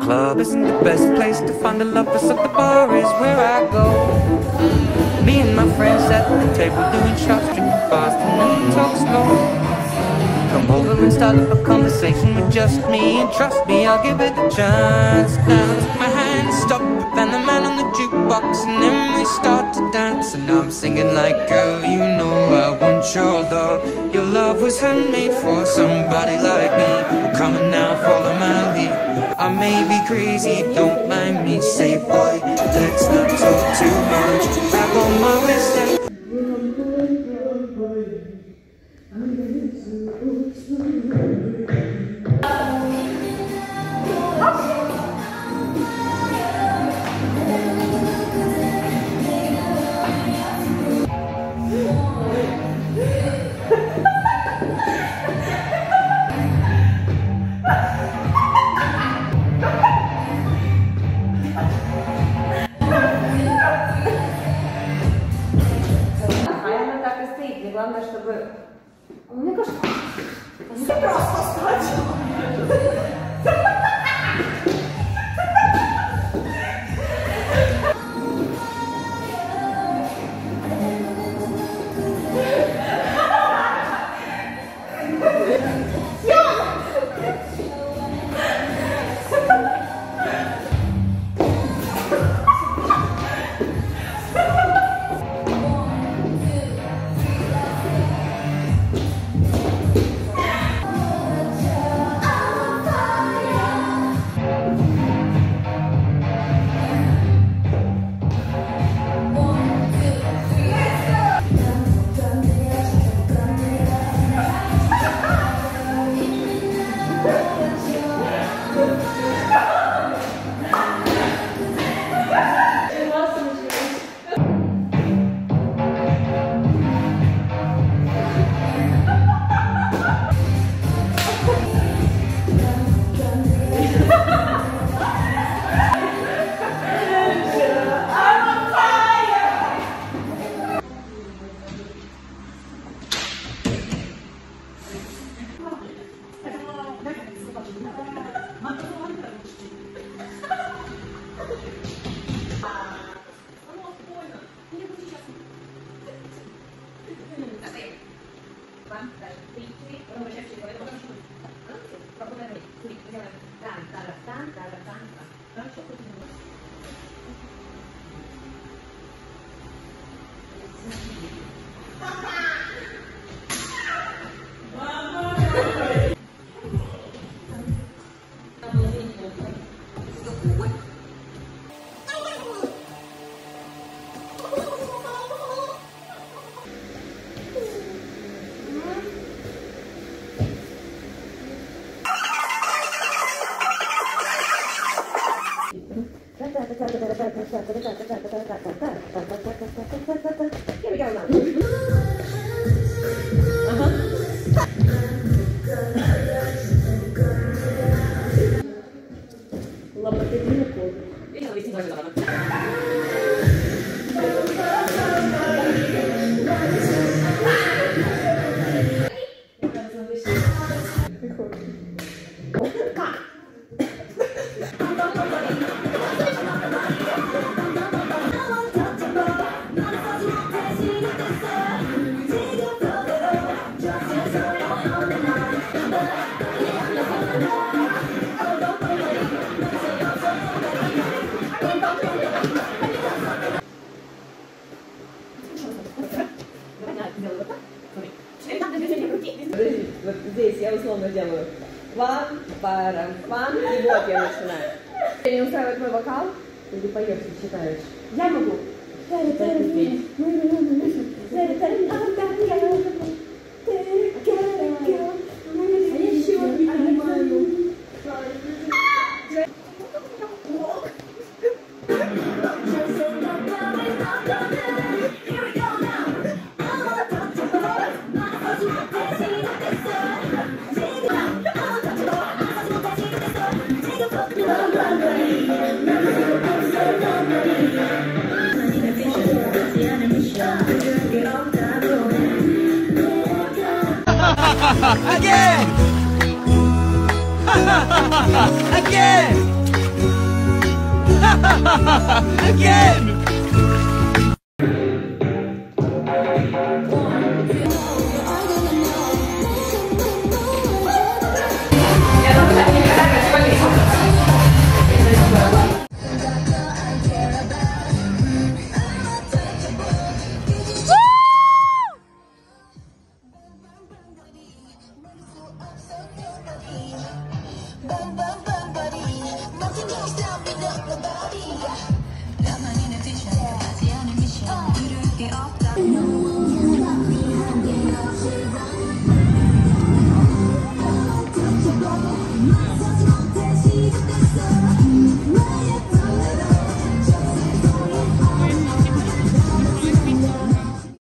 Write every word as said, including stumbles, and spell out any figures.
club isn't the best place to find a lover, so the bar is where I go. Me and my friends at the table doing shots, drinking fast, and then we talk slow. Come over and start up a conversation with just me, and trust me, I'll give it a chance. Now take my hand, stop, and the man on the jukebox, and then we start to dance. And I'm singing like, girl, you know I want your love. Your love was handmade for somebody like me. Come on now, follow my lead. I may be crazy, don't mind me. Say, boy, let's not talk too much. Grab on my wrist and главное, чтобы... Мне кажется, не просто встать. Here we go now. Uh-huh. Вот здесь я условно делаю ван, парам, ван, и вот я начинаю. Тебя не устраивает мой вокал? Или поешь, считаешь? Я могу. Again! Again! Again! Bum, bum, bum, buddy. Nothing else, stop me, up the body.